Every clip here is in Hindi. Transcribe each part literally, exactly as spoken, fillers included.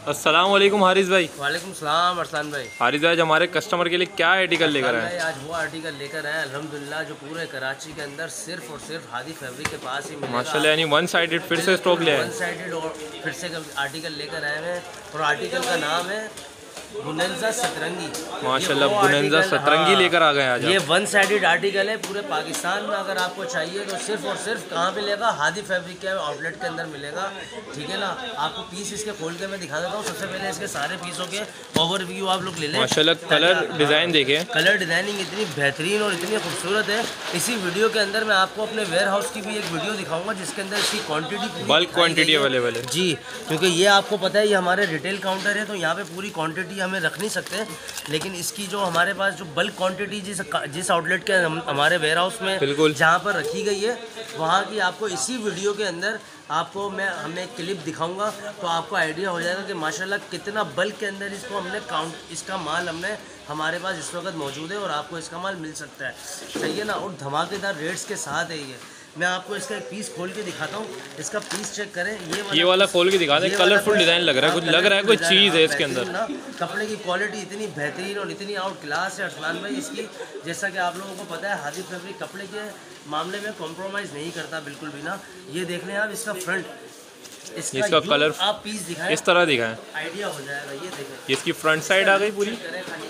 अस्सलाम वालेकुम हारिस भाई। वालेकुम सलाम अरसान भाई। हारिस भाई हमारे कस्टमर के लिए क्या आर्टिकल लेकर आए? आज वो आर्टिकल लेकर आए अल्हम्दुलिल्लाह जो पूरे कराची के अंदर सिर्फ और सिर्फ हादी फैब्रिक के पास ही मिलेगा। माशाल्लाह, यानी वन साइडेड फिर से स्टॉक ले आए। वन साइडेड और फिर से आर्टिकल लेकर आए हैं और आर्टिकल का नाम है बुनेंजा सतरंगी। माशाल्लाह बुनेंजा सतरंगी लेकर आ गए आज। ये वन साइडेड आर्टिकल है पूरे पाकिस्तान में। अगर आपको चाहिए तो सिर्फ और सिर्फ कहाँ मिलेगा? हादी फैब्रिक के आउटलेट के अंदर मिलेगा। ठीक है ना, आपको पीस इसके खोल के मैं दिखा देता हूँ। सबसे पहले इसके सारे पीसों के ओवरव्यू आप लोग ले लें। माशाल्लाह कलर डिज़ाइन देखें, कलर डिज़ाइनिंग इतनी बेहतरीन और इतनी खूबसूरत है। इसी वीडियो के अंदर मैं आपको अपने वेयर हाउस की भी एक वीडियो दिखाऊंगा जिसके अंदर इसकी क्वांटिटी बल्क क्वांटिटी अवेलेबल है जी, क्योंकि ये आपको पता है ये हमारे रिटेल काउंटर है तो यहाँ पे पूरी क्वांटिटी हमें रख नहीं सकते, लेकिन इसकी जो हमारे पास जो बल्क क्वांटिटी जिस जिस आउटलेट के हम, हमारे वेयर हाउस में बिल्कुल जहाँ पर रखी गई है वहाँ की आपको इसी वीडियो के अंदर आपको मैं हमें एक क्लिप दिखाऊंगा तो आपको आइडिया हो जाएगा कि माशाल्लाह कितना बल्क के अंदर इसको हमने काउंट इसका माल हमने हमारे पास इस वक्त मौजूद है और आपको इसका माल मिल सकता है। सही है ना, और धमाकेदार रेट्स के साथ है ये। मैं आपको इसका एक पीस खोल के दिखाता हूँ, इसका पीस चेक करें। ये वाला ये वाला खोल के दिखा दें, कलरफुल डिज़ाइन लग रहा है, कुछ लग रहा है कोई चीज़ है इसके अंदर ना। कपड़े की क्वालिटी इतनी बेहतरीन और इतनी आउट क्लास है अरसलान भाई इसकी। जैसा कि आप लोगों को पता है हादी फैब्रिक कपड़े के मामले में कॉम्प्रोमाइज़ नहीं करता बिल्कुल भी ना। ये देख लें आप इसका फ्रंट, इसका, इसका कलर आप पीस दिखाएं, इस तरह दिखाएं, आइडिया हो जाएगा। ये देखें, इसकी फ्रंट साइड आ गई पूरी।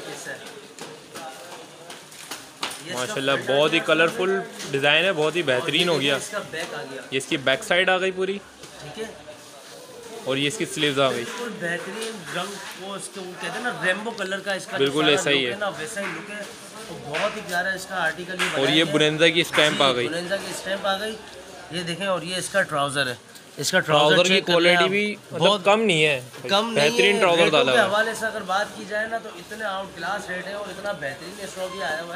माशाल्लाह बहुत ही कलरफुल डिज़ाइन है, बहुत ही बेहतरीन हो गया। इसका बैक आ गया, ये इसकी बैक साइड आ गई पूरी, ठीक है, और ये इसकी स्लीव्स आ गई। बिल्कुल बेहतरीन रंग, वो इसको कहते हैं ना रेनबो कलर का इसका बिल्कुल ऐसा ही है ना, वैसा ही लुक है। तो बहुत ही प्यारा इसका आर्टिकल ये और ये बुनेंजा की स्टैंप आ गई, बुनेंजा की स्टैंप आ गई। ये देखें, और ये इसका ट्राउज़र है। इसका ट्राउजर की क्वालिटी भी बहुत कम नहीं है, कम बेहतरीन ट्राउजर डाला है। हवाले से अगर बात की जाए ना तो इतने आउट क्लास रेट है और इतना बेहतरीन स्टॉक ये आया हुआ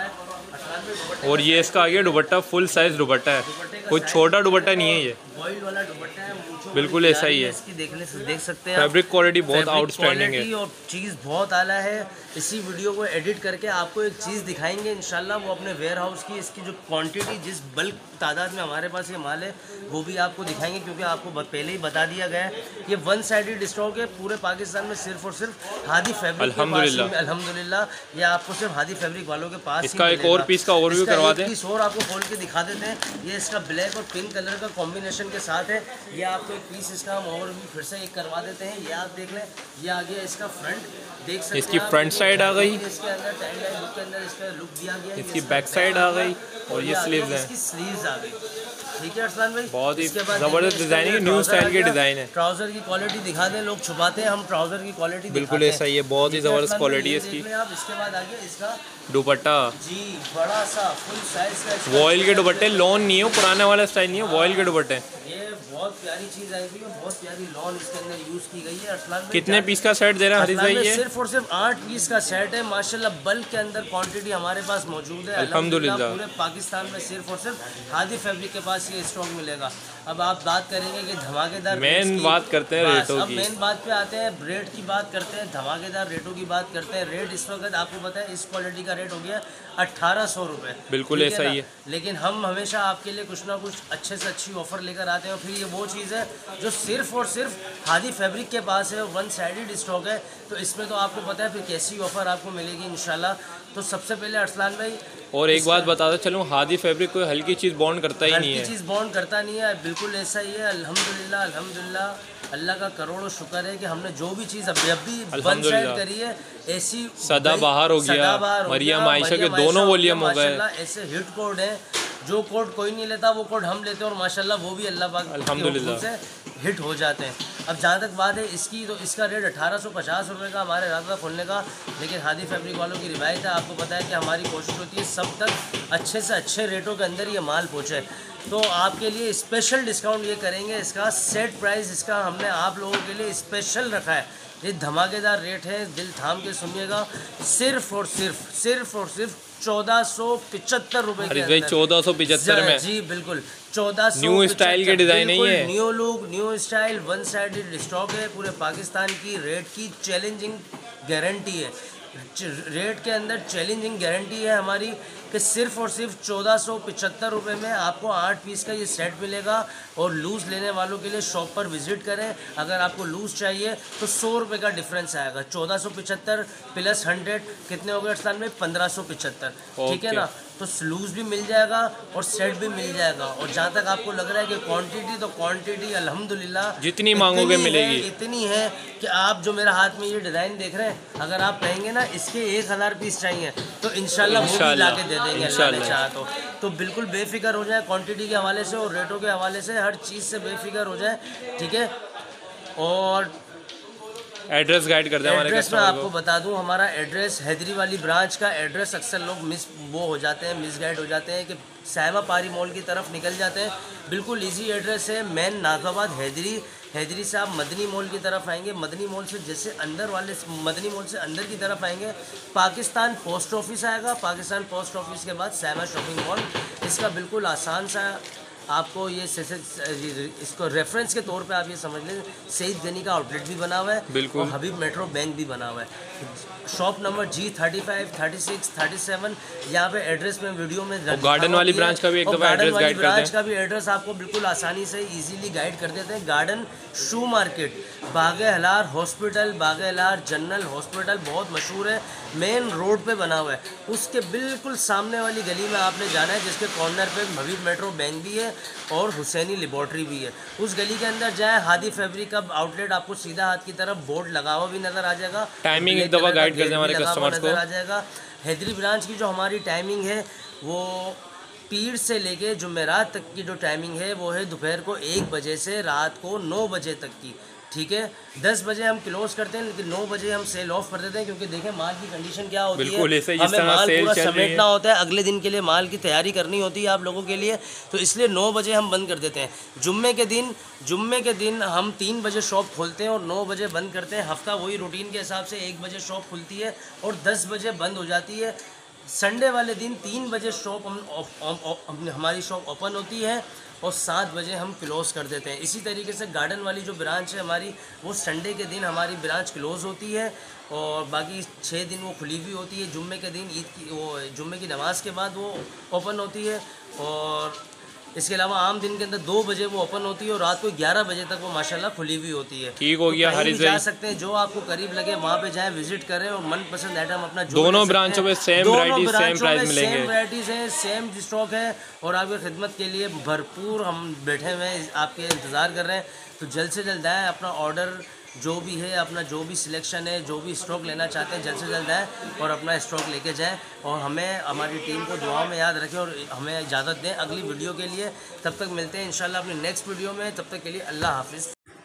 है। और ये इसका आगे दुपट्टा फुल साइज दुपट्टा है, कोई छोटा दुपट्टा नहीं है, ये बॉइल वाला दुपट्टा है, बिल्कुल ऐसा ही है। इसकी देखने से देख सकते हैं फैब्रिक क्वालिटी बहुत आउटस्टैंडिंग है और चीज़ बहुत आला है। इसी वीडियो को एडिट करके आपको एक चीज़ दिखाएंगे इंशाल्लाह, वो अपने वेयर हाउस की इसकी जो क्वांटिटी जिस बल्क तादाद में हमारे पास ये माल है वो भी आपको दिखाएंगे, क्योंकि आपको पहले ही बता दिया गया है ये वन साइडेड स्टॉक है पूरे पाकिस्तान में सिर्फ और सिर्फ हादी फैब्रिक अल्हम्दुलिल्लाह अल्हम्दुलिल्लाह ये आपको सिर्फ हादी फैब्रिक वालों के पास। इसका एक और पीस का ओवरव्यू करवा दें, पीस और आपको खोल के दिखा देते हैं। ये इसका ब्लैक और पिंक कलर का कॉम्बिनेशन के साथ है। ये आपको एक पीस इसका हम ओवरव्यू फिर से एक करवा देते हैं। ये आप देख लें, ये आ गया इसका फ्रंट, देख सकते हैं इसकी फ्रंट साइड आ गई, इसके अंदर टाइम लाइन लुक के अंदर इसका लुक दिया गया, इसकी बैक साइड आ गई और ये स्लीव्स हैं, इसकी स्लीव्स आ गई। ठीक है अरसलान भाई, बहुत ही जबरदस्त डिजाइनिंग है, न्यू स्टाइल के डिजाइन है। ट्राउजर की क्वालिटी दिखा दें, लोग छुपाते हैं, हम ट्राउजर की क्वालिटी बिल्कुल ऐसा ही है, बहुत ही जबरदस्त क्वालिटी है इसकी। आप इसके बाद आ गया इसका दुपट्टा जी, बड़ा सा फुल साइज का वॉयल के दुपट्टे, लॉन नहीं है, पुराने वाला स्टाइल नहीं है, वॉयल के दुपट्टे। ये बहुत प्यारी चीज आई हुई है, बहुत प्यारी लॉन इसके अंदर यूज की गई है अरसलान। कितने पीस का सेट दे रहे हैं हरीश भाई? ये सिर्फ और सिर्फ आठ पीस का सेट है माशाल्लाह। बल्क के अंदर क्वांटिटी हमारे पास मौजूद है अल्हम्दुलिल्लाह। पूरे पाकिस्तान में सिर्फ और सिर्फ हादी फैब्रिक के पास ये स्टॉक मिलेगा। अब आप बात करेंगे कि धमाकेदार मेन बात करते हैं रेटों की, मेन बात पे आते हैं, रेट की बात करते हैं, धमाकेदार रेटों की बात करते हैं। रेट इस वक्त आपको पता है इस क्वालिटी का रेट हो गया अट्ठारह सौ रुपये, बिल्कुल ऐसा ही है। लेकिन हम हमेशा आपके लिए कुछ ना कुछ अच्छे से अच्छी ऑफर लेकर आते हैं। और फिर ये वो चीज़ है जो सिर्फ और सिर्फ हादी फैब्रिक के पास है, वन साइडेड स्टॉक है, तो इसमें तो आपको पता है फिर कैसी ऑफर आपको मिलेगी इंशाल्लाह। तो सबसे पहले अरसलान भाई और एक बात बताता चलूँ, हादी फैब्रिक कोई हल्की चीज़ बॉन्ड करता ही नहीं है, चीज़ बॉन्ड करता नहीं है, बिल्कुल ऐसा ही है। अल्हम्दुलिल्लाह अल्हम्दुलिल्लाह, अल्लाह का करोड़ों शुक्र है कि हमने जो भी चीज़ अभी अभी वन साइड करी है, ऐसी सदा बाहर हो गया, मरियम आयशा के दोनों वॉल्यूम हो गए, ऐसे हिट कोड है जो कोड कोई नहीं लेता वो कोड हम लेते हैं और माशाल्लाह वो भी अल्लाह पाक अल्हम्दुलिल्लाह से हिट हो जाते हैं। अब जहाँ तक बात है इसकी, तो इसका रेट अठारह सौ पचास रुपये का हमारे रास्ता खोलने का, लेकिन हादी फैब्रिक वालों की रिवायत है, आपको पता है कि हमारी कोशिश होती है सब तक अच्छे से अच्छे रेटों के अंदर ये माल पहुँचे। तो आपके लिए स्पेशल डिस्काउंट ये करेंगे, इसका सेट प्राइस इसका हमने आप लोगों के लिए स्पेशल रखा है। ये धमाकेदार रेट है, दिल थाम के सुनिएगा, सिर्फ और सिर्फ सिर्फ और सिर्फ चौदह सौ पिचहत्तर रुपए के अंदर। चौदह सौ पिचहत्तर में जी बिल्कुल चौदह सौ न्यू स्टाइल के डिजाइन नहीं है, new look new style one sided stock है, पूरे पाकिस्तान की रेट की चैलेंजिंग गारंटी है। रेट के अंदर चैलेंजिंग गारंटी है हमारी कि सिर्फ और सिर्फ चौदह सौ पचहत्तर रुपये में आपको आठ पीस का ये सेट मिलेगा। और लूज़ लेने वालों के लिए शॉप पर विज़िट करें। अगर आपको लूज़ चाहिए तो सौ रुपये का डिफरेंस आएगा। चौदह सौ पचहत्तर प्लस हंड्रेड कितने हो गए अरसलान में? पंद्रह सौ पचहत्तर, ठीक है ना। तो लूज़ भी मिल जाएगा और सेट भी मिल जाएगा। और जहाँ तक आपको लग रहा है कि क्वांटिटी, तो क्वांटिटी अल्हम्दुलिल्लाह जितनी मांगोगे मिलेगी, इतनी है कि आप जो मेरे हाथ में ये डिज़ाइन देख रहे हैं, अगर आप कहेंगे ना इसके एक हज़ार पीस चाहिए तो इंशाल्लाह वो भी ला के दे देंगे अल्लाह ने चाहा तो। तो बिल्कुल बेफिक्र हो जाए क्वांटिटी के हवाले से और रेटों के हवाले से, हर चीज़ से बेफिक्र हो जाए, ठीक है। और एड्रेस गाइड कर दें हमारे एड्रेस मैं कस्टमर आपको बता दूं, हमारा एड्रेस हैदरी वाली ब्रांच का एड्रेस अक्सर लोग मिस वो हो जाते हैं, मिस गाइड हो जाते हैं कि साहिबा पारी मॉल की तरफ निकल जाते हैं। बिल्कुल इजी एड्रेस है, मेन नाज़ाबाद हैदरी। हैदरी से आप मदनी मॉल की तरफ आएंगे, मदनी मॉल से जैसे अंदर वाले मदनी मॉल से अंदर की तरफ आएंगे, पाकिस्तान पोस्ट ऑफिस आएगा। पाकिस्तान पोस्ट ऑफिस के बाद साहिबा शॉपिंग मॉल। इसका बिल्कुल आसान सा आपको ये इसको रेफरेंस के तौर पे आप ये समझ लें, सईद गनी का आउटलेट भी बना हुआ है और हबीब मेट्रो बैंक भी बना हुआ है। Shop number G thirty five thirty six thirty seven, यहाँ पे एड्रेस में वीडियो में गार्डन वाली ब्रांच का भी एक दफा एड्रेस गाइड कर दें। ब्रांच का भी एड्रेस आपको बिल्कुल आसानी से इजीली गाइड कर देते हैं। गार्डन शू मार्केट, बागे हलार हॉस्पिटल, बागे हलार जनरल हॉस्पिटल बहुत मशहूर है, मेन रोड पे बना हुआ है। उसके बिल्कुल सामने वाली गली में आपने जाना है, जिसके कॉर्नर पे हबीब मेट्रो बैंक भी है और हुसैनी लेबॉर्ट्री भी है। उस गली के अंदर जाए, हादी फैब्रिक का आउटलेट आपको सीधा हाथ की तरफ बोर्ड लगा हुआ भी नज़र आ जाएगा। टाइमिंग एक दफ़ा गाइड कर दें हमारे कस्टमर्स को। आ जाएगा। हैदरी ब्रांच की जो हमारी टाइमिंग है वो पीर से लेके जुमेरात तक की जो टाइमिंग है वो है दोपहर को एक बजे से रात को नौ बजे तक की, ठीक है। दस बजे हम क्लोज करते हैं, लेकिन नौ बजे हम सेल ऑफ कर देते हैं, क्योंकि देखें माल की कंडीशन क्या होती है, हमें माल पूरा समेटना होता है, अगले दिन के लिए माल की तैयारी करनी होती है आप लोगों के लिए, तो इसलिए नौ बजे हम बंद कर देते हैं। जुम्मे के दिन जुम्मे के दिन हम तीन बजे शॉप खोलते हैं और नौ बजे बंद करते हैं। हफ्ता वही रूटीन के हिसाब से एक बजे शॉप खुलती है और दस बजे बंद हो जाती है। संडे वाले दिन तीन बजे शॉप हम हमारी शॉप ओपन होती है और सात बजे हम क्लोज़ कर देते हैं। इसी तरीके से गार्डन वाली जो ब्रांच है हमारी, वो संडे के दिन हमारी ब्रांच क्लोज़ होती है और बाकी छः दिन वो खुली हुई होती है। जुम्मे के दिन ईद की वो जुम्मे की नमाज़ के बाद वो ओपन होती है और इसके अलावा आम दिन के अंदर दो बजे वो ओपन होती है और रात को ग्यारह बजे तक वो माशाल्लाह खुली हुई होती है। ठीक हो गया। तो हरी जा सकते हैं, जो आपको करीब लगे वहाँ पे जाएं, विजिट करें और मनपसंद आइटम अपना जो दोनों ब्रांचों में सेम वैरायटी सेम प्राइस मिलेंगे, सेम वैरायटीज़ हैं, सेम स्टॉक है और आपकी खिदमत के लिए भरपूर हम बैठे हुए हैं, आपके इंतज़ार कर रहे हैं। तो जल्द से जल्द आएँ, अपना ऑर्डर जो भी है, अपना जो भी सिलेक्शन है, जो भी स्टॉक लेना चाहते हैं, जल्द से जल्द आएँ और अपना स्टॉक लेके जाएं और हमें हमारी टीम को दुआओं में याद रखें और हमें इजाज़त दें अगली वीडियो के लिए। तब तक मिलते हैं इंशाल्लाह अपनी नेक्स्ट वीडियो में, तब तक के लिए अल्लाह हाफिज़।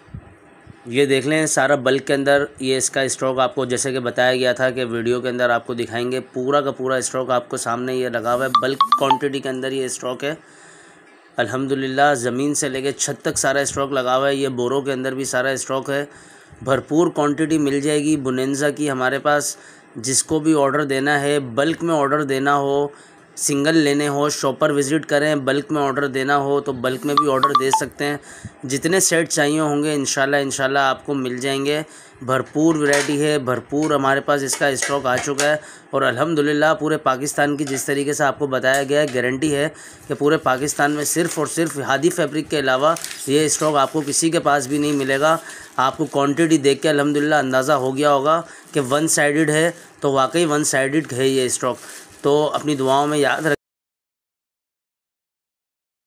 ये देख लें सारा बल्क के अंदर ये इसका स्टॉक आपको जैसे कि बताया गया था कि वीडियो के अंदर आपको दिखाएंगे, पूरा का पूरा स्टॉक आपको सामने ये लगा हुआ है। बल्क क्वांटिटी के अंदर ये स्टॉक है अल्हम्दुलिल्लाह, ज़मीन से लेके छत तक सारा स्टॉक लगा हुआ है। ये बोरों के अंदर भी सारा स्टॉक है, भरपूर क्वांटिटी मिल जाएगी बोनेंजा की हमारे पास। जिसको भी ऑर्डर देना है, बल्क में ऑर्डर देना हो, सिंगल लेने हो, शॉप पर विज़िट करें। बल्क में ऑर्डर देना हो तो बल्क में भी ऑर्डर दे सकते हैं। जितने सेट चाहिए होंगे इंशाल्लाह इंशाल्लाह आपको मिल जाएंगे। भरपूर वैरायटी है, भरपूर हमारे पास इसका स्टॉक आ चुका है और अल्हम्दुलिल्लाह पूरे पाकिस्तान की जिस तरीके से आपको बताया गया है, गारंटी है कि पूरे पाकिस्तान में सिर्फ़ और सिर्फ हादी फैब्रिक के अलावा ये स्टॉक आपको किसी के पास भी नहीं मिलेगा। आपको क्वांटिटी देख के अल्हम्दुलिल्लाह अंदाज़ा हो गया होगा कि वन साइडेड है, तो वाकई वन साइडेड है ये स्टॉक। तो अपनी दुआओं में याद रख